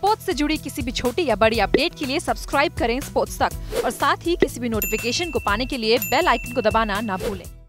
Sports से जुड़ी किसी भी छोटी या बड़ी अपडेट के लिए सब्सक्राइब करें स्पोर्ट्स तक और साथ ही किसी भी नोटिफिकेशन को पाने के लिए बेल आइकन को दबाना ना भूलें।